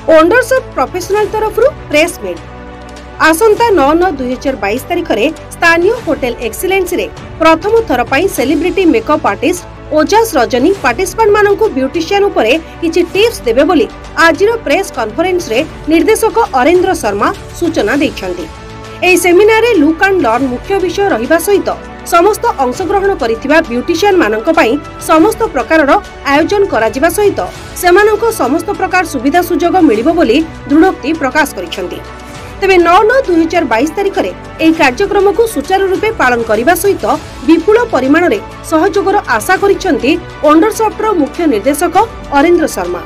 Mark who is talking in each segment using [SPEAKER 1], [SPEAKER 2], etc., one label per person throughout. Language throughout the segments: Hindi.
[SPEAKER 1] ओनर्स ऑफ प्रोफेशनल तरफ प्रेस मीट आसंता 9/9/2022 तारिख में स्थानीय होटेल एक्सीलेंस रे प्रथम थर पर celebrity makeup artist Ojas Rajani participant मानक ब्यूटिशियन उपरे किछि टिप्स देबे बोली आजिर प्रेस कॉन्फ्रेंस रे निर्देशक अरेंद्र शर्मा सूचना दैछन्ति। एही सेमिनार रे लुक एंड लर्न मुख्य विषय रहिबा सहित समस्त अंशग्रहण करिथिबा ब्यूटिशियन मानक पई समस्त प्रकारर आयोजन करा जिबा सहित सेमानक समस्त प्रकार सुविधा सुजोग मिलिबो बोली दृढ़ोक्ति प्रकाश करिसेंति। तेबे 9/9/2022 तारिख में यह कार्यक्रम को सुचारू रूपे पालन करने सहित विपुल परिमाण में सहयोगर आशा करिसेंति वंडरसॉफ्टर मुख्य निर्देशक अरेंद्र शर्मा।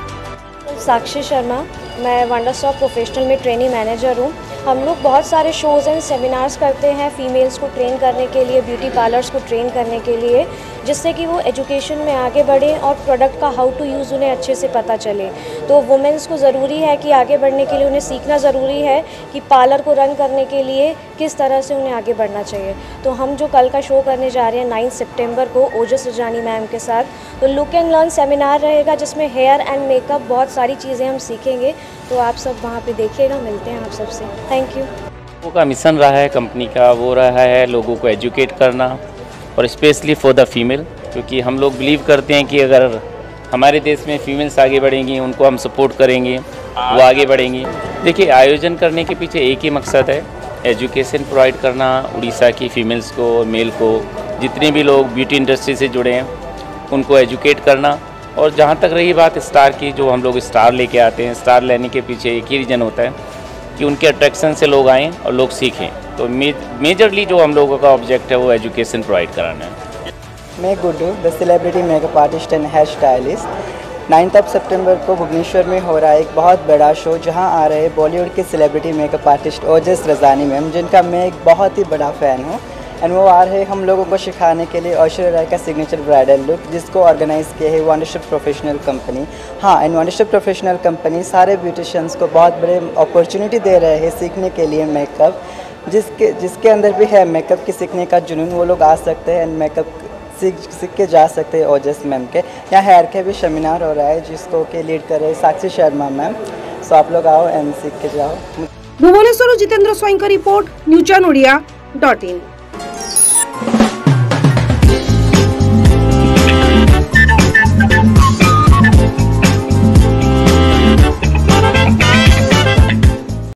[SPEAKER 2] साक्षी शर्मा, मैं वंडरसॉफ्ट प्रोफेशनल में ट्रेनिंग मैनेजर हूँ। हम लोग बहुत सारे शोज़ एंड सेमिनार्स करते हैं फीमेल्स को ट्रेन करने के लिए, ब्यूटी पार्लर्स को ट्रेन करने के लिए, जिससे कि वो एजुकेशन में आगे बढ़ें और प्रोडक्ट का हाउ टू यूज़ उन्हें अच्छे से पता चले। तो वुमेन्स को ज़रूरी है कि आगे बढ़ने के लिए उन्हें सीखना ज़रूरी है कि पार्लर को रन करने के लिए किस तरह से उन्हें आगे बढ़ना चाहिए। तो हम जो कल का शो करने जा रहे हैं 9 सितंबर को ओजस रजानी मैम के साथ, तो लुक एंड लर्न सेमिनार रहेगा जिसमें हेयर एंड मेकअप बहुत सारी चीज़ें हम सीखेंगे। तो आप सब वहाँ पे देखिएगा, मिलते हैं आप सबसे। Thank you.
[SPEAKER 3] लोगों का मिशन रहा है कंपनी का, वो रहा है लोगों को एजुकेट करना और स्पेशली फॉर द फीमेल, क्योंकि हम लोग बिलीव करते हैं कि अगर हमारे देश में फीमेल्स आगे बढ़ेंगी, उनको हम सपोर्ट करेंगे, वो आगे बढ़ेंगी। देखिए, आयोजन करने के पीछे एक ही मकसद है, एजुकेशन प्रोवाइड करना उड़ीसा की फीमेल्स को और मेल को, जितने भी लोग ब्यूटी इंडस्ट्री से जुड़े हैं उनको एजुकेट करना। और जहाँ तक रही बात स्टार की, जो हम लोग स्टार लेके आते हैं, स्टार लेने के पीछे एक ही रीज़न होता है कि उनके अट्रैक्शन से लोग आएँ और लोग सीखें। तो मेजरली जो हम लोगों का ऑब्जेक्ट है वो एजुकेशन प्रोवाइड कराना है।
[SPEAKER 4] मैं Guddu, the celebrity makeup artist and hair stylist. 9 सितंबर को भुवनेश्वर में हो रहा है एक बहुत बड़ा शो, जहां आ रहे हैं बॉलीवुड के celebrity makeup artist Ojas Rajani ma'am, जिनका मैं एक बहुत ही बड़ा फ़ैन हूं। एंड वो आ रहे हैं हम लोगों को सिखाने के लिए ऐश्वर्या राय का सिग्नेचर ब्राइडल लुक, जिसको ऑर्गेनाइज़ किया है वंडरसॉफ्ट प्रोफेशनल कंपनी। हाँ, एंड वंडरसॉफ्ट प्रोफेशनल कंपनी सारे ब्यूटिशियंस को बहुत बड़े अपॉर्चुनिटी दे रहे हैं सीखने के लिए मेकअप, जिसके अंदर भी है मेकअप की सीखने का जुनून, वो लोग आ सकते हैं एंड मेकअप सीख के जा सकते हैं ओजस मैम के। यहाँ हेयर के भी सेमिनार हो रहा है जिसको के लीड कर रहे साक्षी शर्मा मैम। सो आप लोग आओ एंड सीख के जाओ।
[SPEAKER 1] भुवनेश्वर जितेंद्र स्वाई का रिपोर्ट, न्यूज़ ऑन ओडिया.in।